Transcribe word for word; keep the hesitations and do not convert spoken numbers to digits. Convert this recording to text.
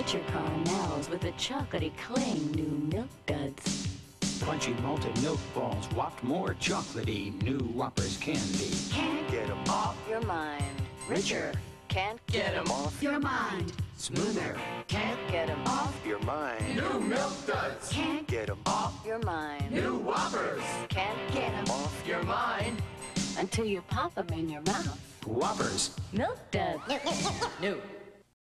Richer caramels with a chocolatey cling, new Milk Duds. Crunchy malted milk balls, whopped more chocolatey, new Whoppers candy. Can't get 'em off your mind. Richer, can't get 'em off your mind. Smoother, Can't get 'em off Your mind. New Milk Duds. Can't Get 'em off your mind. New Whoppers. Can't get 'em off. Your mind. until you pop 'em in your mouth. Whoppers. Milk Duds. New